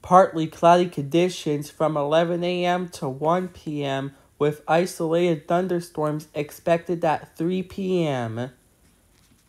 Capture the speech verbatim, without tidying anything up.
Partly cloudy conditions from eleven a m to one p m with isolated thunderstorms expected at three p m